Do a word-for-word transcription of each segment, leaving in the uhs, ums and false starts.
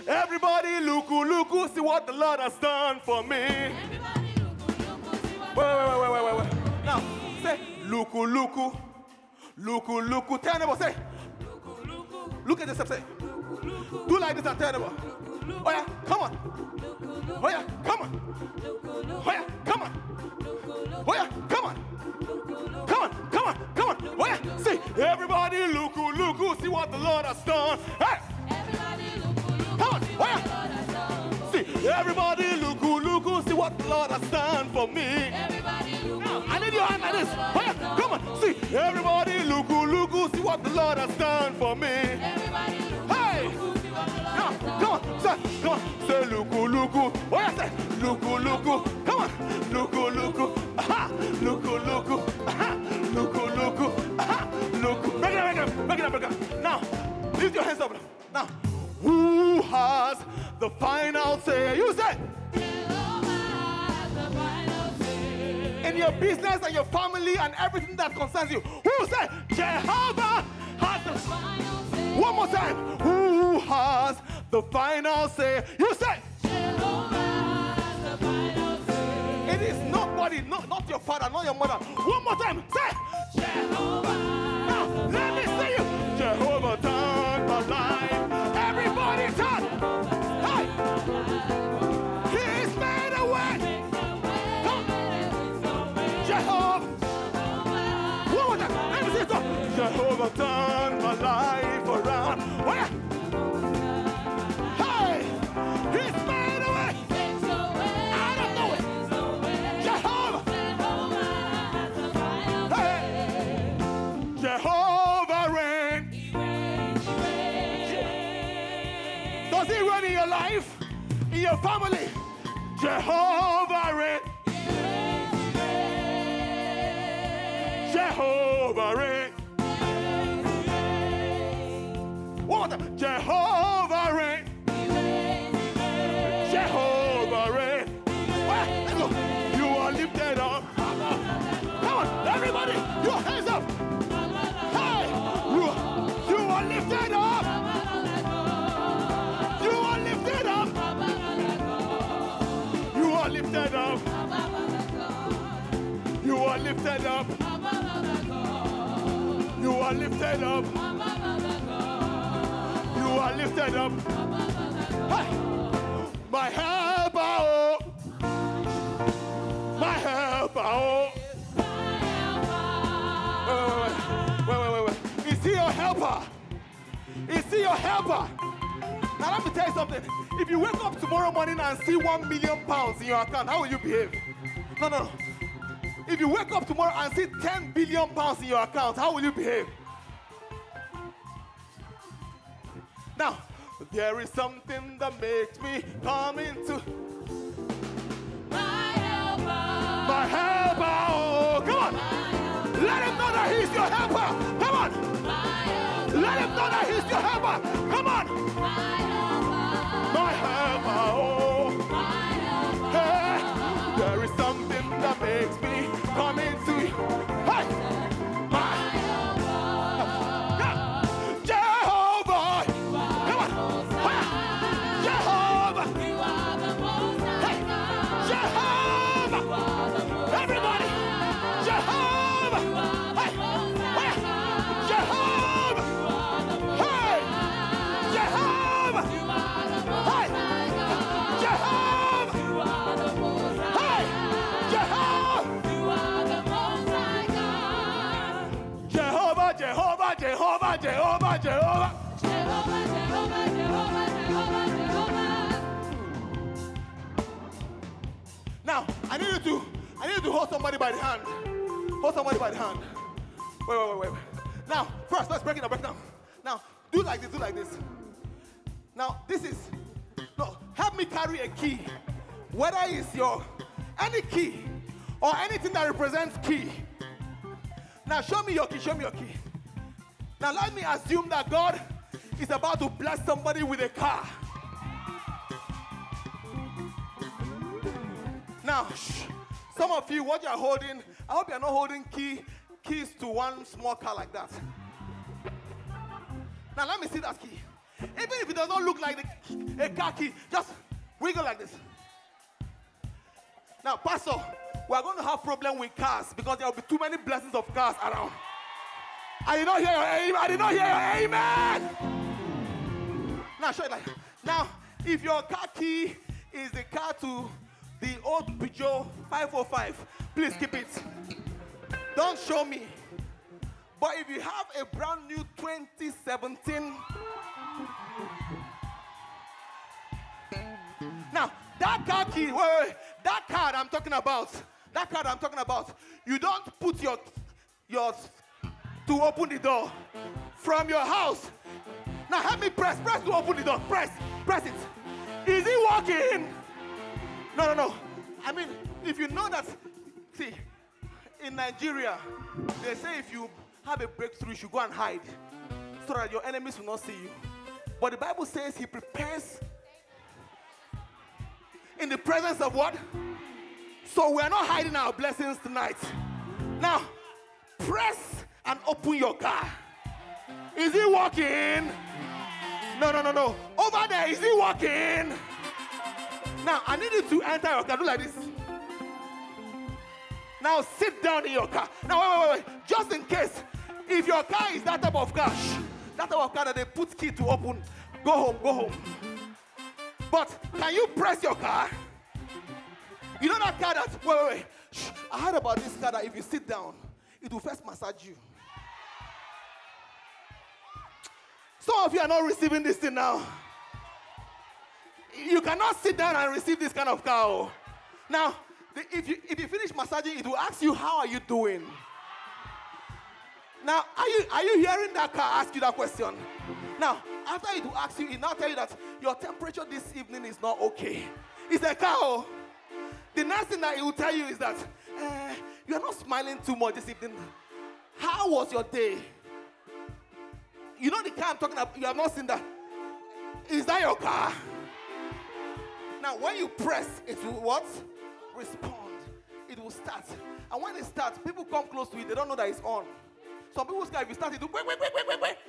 Everybody, Lookoo Lookoo, see what the Lord has done for me. Everybody, Lookoo Lookoo, see what Wait, wait, wait, wait, wait, wait. Now, say, Lookoo Lookoo. Lookoo Lookoo. Tell neighbor, say. Lookoo Lookoo. Look at yourself, say. Lookoo Lookoo. Do like this and tell neighbor. Oh yeah, come on. Lookoo Lookoo. Oh yeah, come on. Lookoo Lookoo. Oh yeah, come on. Lookoo Lookoo. Oh yeah, come on. Lookoo Lookoo. Come on, come on, come on. Oh yeah, see, everybody, Lookoo Lookoo, see what the Lord has done. Hey, Everybody, Lookoo Lookoo, come on, see oh what yeah. the Lord has done for See, me. everybody, Lookoo Lookoo, see what the Lord has done for me. Everybody, Lookoo I need your hand like this. Oh yeah, come on, see, everybody, Lookoo Lookoo, see what the Lord has done for me. Everybody, Lookoo Hey, Lookoo, see what the Lord now, has done. come on, say, come on, say, Lookoo Lookoo. Oh yeah, say, Lookoo Lookoo. Come on, Lookoo Lookoo. Aha, Lookoo Lookoo. Aha, Lookoo Lookoo. Aha, Lookoo. Break it up, break it up, break it up, break it up. Now, lift your hands up. Now, who has the final say? You say. Jehovah has the final say. In your business and your family and everything that concerns you. Who say? Jehovah has the Final say. One more time. Who has the final say? You say. Jehovah has the final say. It is nobody, not, not your father, not your mother. One more time. Say. Jehovah. Now, let me see you. Jehovah turned my life. Everybody turn. Hey. He's made a way. Come. Jehovah. One more time. Let me see you. Jehovah turned my life around. Oh yeah. Hey. He's made a way. Out of nowhere. Jehovah. Hey. Jehovah reign. Does he reign in your life? In your family? Jehovah reign. Jehovah reign. One more time. Jehovah reign. Jehovah reign. Well, let's go. You are lifted up. Come on, everybody, your hands up. Hey, you, you are lifted up. You are lifted up. You are lifted up. You are lifted up. You are lifted up. You are lifted up. Hey, my helper, oh. My helper, oh. Wait, wait, wait, wait, wait. Is he your helper? Is he your helper? Now let me tell you something. If you wake up tomorrow morning and see one million pounds in your account, how will you behave? No, no, no. If you wake up tomorrow and see ten billion pounds in your account, how will you behave? Now, there is something that makes me come into My helper. my helper. Oh, come on. Let him know that he's your helper. Come on. Let him know that he's your helper. Come on. My helper. Oh. Hey, there is something that makes me come into you. Hey. My Jehovah. Come on. Jehovah. Hey. Jehovah. Everybody. Jehovah. Hey. Jehovah. Hey. Jehovah. Hey. Jehovah. Hey. Jehovah. Jehovah, Jehovah, Jehovah, Jehovah, Jehovah. Now, I need you to, I need you to hold somebody by the hand. Hold somebody by the hand. Wait, wait, wait, wait. Now, first, let's break it down, break it down. Now, do like this, do like this. Now, this is, no, help me carry a key. Whether it's your, any key, or anything that represents key. Now, show me your key, show me your key. Now, let me assume that God is about to bless somebody with a car. Now, shh, some of you, what you're holding, I hope you're not holding key, keys to one small car like that. Now, let me see that key. Even if it does not look like the, a car key, just wiggle like this. Now, Pastor, we are going to have problem with cars because there will be too many blessings of cars around. I did not hear your amen. I did not hear your amen. Now, show it like now. If your car key is the car to the old Peugeot five oh five, please keep it. Don't show me. But if you have a brand new twenty seventeen, now that car key, wait, wait, wait, that card I'm talking about, that card I'm talking about, you don't put your your to open the door from your house. Now help me press, press to open the door. Press, press it. Is he walking? No, no, no. I mean, if you know that, see, in Nigeria, they say if you have a breakthrough, you should go and hide so that your enemies will not see you. But the Bible says he prepares in the presence of what? So we are not hiding our blessings tonight. Now, press and open your car. Is he walking? No, no, no, no. Over there, is he walking? Now, I need you to enter your car. Do like this. Now, sit down in your car. Now, wait, wait, wait, wait. Just in case, if your car is that type of car, shh, that type of car that they put key to open, go home, go home. But can you press your car? You know that car that, wait, wait, wait. Shh, I heard about this car that if you sit down, it will first massage you. Some of you are not receiving this thing now. You cannot sit down and receive this kind of car. Now, the, if, you, if you finish massaging, it will ask you, how are you doing? Now, are you, are you hearing that car ask you that question? Now, after it will ask you, it now tell you that your temperature this evening is not okay. It's a car. The next thing that it will tell you is that uh, you are not smiling too much this evening. How was your day? You know the car I'm talking about, you have not seen that. Is that your car? Now, when you press, it will what? Respond. It will start. And when it starts, people come close to it, they don't know that it's on. Some people's car, if you start it, do wait, wait, wait, wait, wait, wait.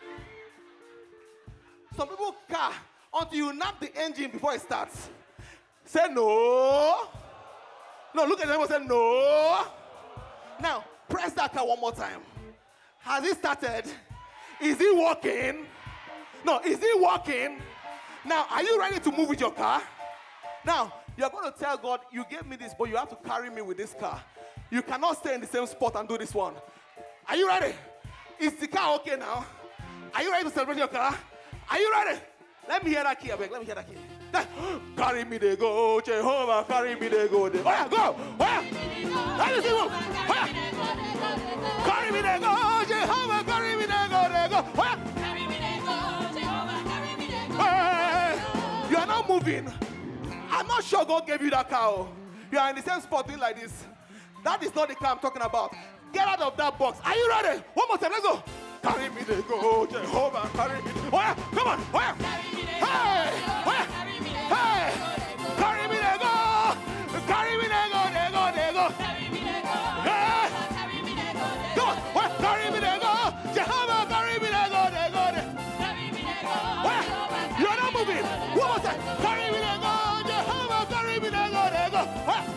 Some people's car, until you knock the engine before it starts, say no. No, look at them and say no. Now, press that car one more time. Has it started? Is he walking? No, is he walking? Now, are you ready to move with your car? Now, you're going to tell God, you gave me this, but you have to carry me with this car. You cannot stay in the same spot and do this one. Are you ready? Is the car okay now? Are you ready to celebrate your car? Are you ready? Let me hear that key, I beg. Let me hear that key. That, carry me they go, Jehovah, carry me they go. They. Oh yeah, go. Oh yeah. Let me see move. Oh yeah. Carry me they go, Jehovah, carry me they go, they go. Oh yeah. Carry me they go, Jehovah, carry me they go. Hey, you are not moving. I'm not sure God gave you that car. You are in the same spot doing like this. That is not the car I'm talking about. Get out of that box. Are you ready? One more time, let's go. Carry me they go, Jehovah, carry me. Oh yeah, come on, oh yeah. Hey, oh yeah. Hey, carry me they go, carry me they go, they go, they go. Hey, come on, oh yeah, carry me they go, Jehovah, carry me they go, they go, they. Oh yeah, you are not moving. One more time, carry me they go, Jehovah, carry me they go, they go. Oh yeah.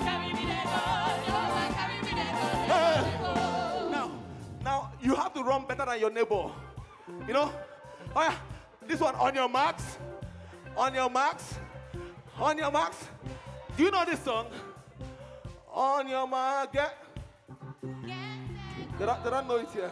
Now, you have to run better than your neighbor. You know? Oh yeah. This one, on your marks. On your marks. On your marks. Do you know this song? On your mark, get. They don't, they don't know it here.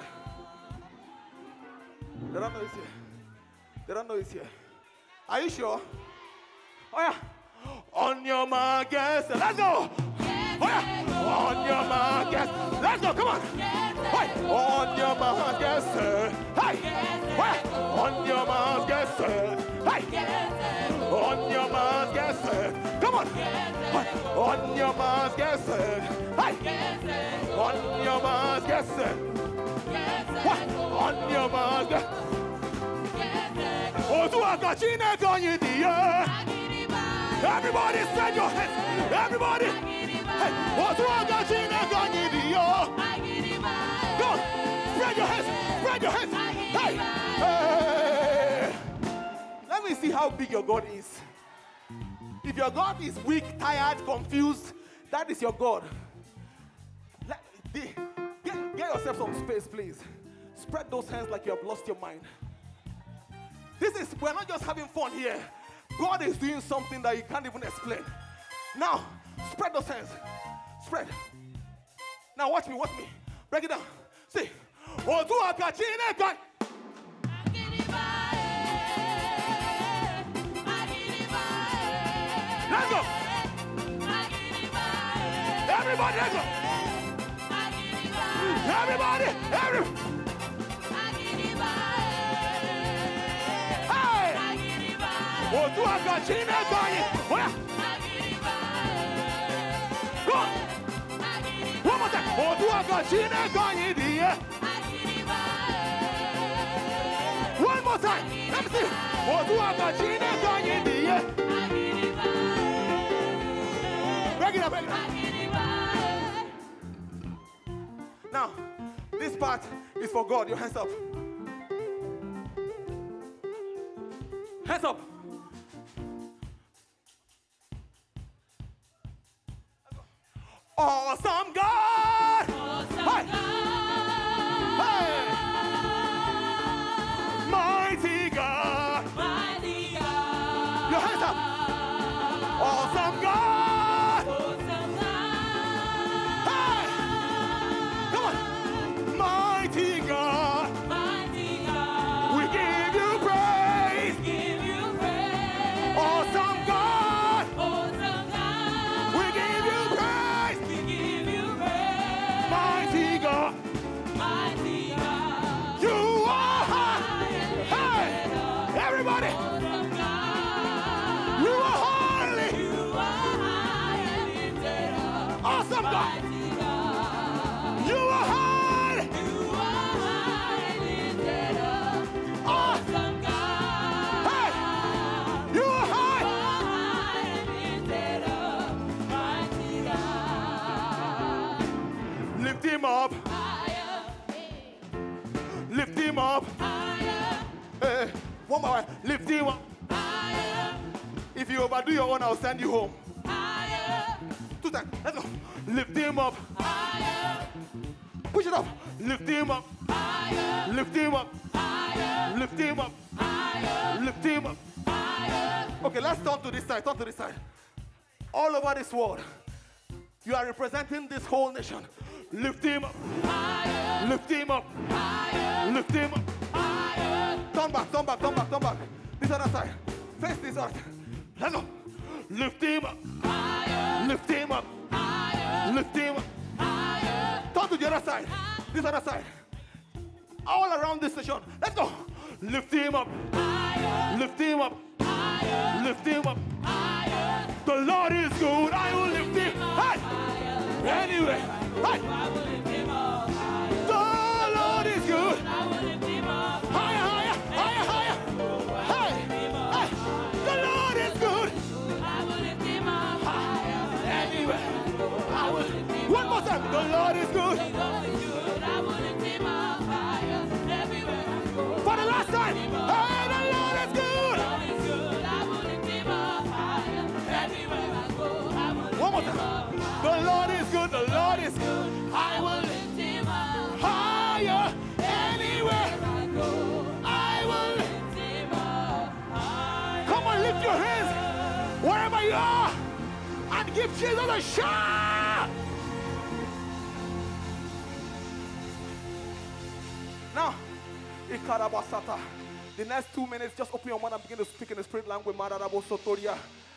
They don't know it here. They don't know it here. Are you sure? Oh yeah. On your mark, yes. Let's go. Oh yeah. On your mark, yes. Let's go. Come on. Hey. On your mark, yes, sir. Hey. Hey. On your mark, yes, sir. Hey. On your mark, yes, sir. Come on. Hey. On your mark, yes, sir. Hey. On your mark, yes, sir. Hey. On your mark, yes, sir. Everybody spread your hands. Everybody. Hey. Go on. Spread your hands. Spread your hands. Hey. Hey. me see how big your God is. If your God is weak, tired, confused, that is your God. Let, the, get, get yourself some space, please. Spread those hands like you have lost your mind. This is, we're not just having fun here. God is doing something that you can't even explain. Now, spread those hands. Spread. Now watch me, watch me. Break it down. See. Let's go. Everybody, let's go. Everybody, everybody. Hey. Go. One more time. One more time. Let me see. Break it up, break it up. Now, this part is for God. Your hands up. Hands up. Awesome God. Awesome Hey. God. Hey. Mighty God. Mighty God. Your hands up. Awesome God. Awesome God. Hey. Come on. Mighty God. Mighty God. We give you praise. Give you praise. Awesome God. Awesome God. We give you praise. We give you praise. Mighty God. Mighty God. You are high. Hey. Everybody. Awesome God. You are holy. You are high and lifted up. Awesome God. Mighty God. You are holy. You are high and lifted up. Awesome. Awesome God. Hey. You are high. High and lifted up. Mighty God. Lift him up. Higher, Lift him up. higher, Hey. One more. Lift him up. higher, If you overdo your own, I'll send you home. higher, Two times. Let's go. Lift him up. higher, Push it up. Lift him up. higher, Lift him up. higher, Lift him up. higher, Lift him up. higher. Okay, let's turn to this side. Turn to this side. All over this world, you are representing this whole nation. Lift him up. Higher, Lift him up. higher, Lift him up. higher, Turn back, turn back, turn back, turn back. This other side. Face this other side. Let's go. Lift him up. higher, Lift him up. higher, Lift him up. higher, Turn to the other side. This other side. All around this station. Let's go. Lift him up. higher, Lift him up. higher, Lift him up. higher. The Lord is good. I will lift him. Hey. Anyway. Hey. I will lift him up higher. The Lord is good. I will lift him up Higher, higher, higher, higher. Hey. Hey. The Lord is good. I will lift him up higher. Anyway. I will. One more time. The Lord is good. The Lord is good. I will lift him up higher. Everywhere I go. For the last time. Hey, the Lord is good. The Lord is good. I will lift him up higher. Everywhere I go. I will lift One more him time. up The Lord is good. The Lord is good. I will lift lift him up higher. Anywhere. I go. I will. Lift him up higher. Come on, lift your hands wherever you are and give Jesus a shout. Now, Ikarabasata. The next two minutes, just open your mouth and begin to speak in the spirit language. Mararabosotoria.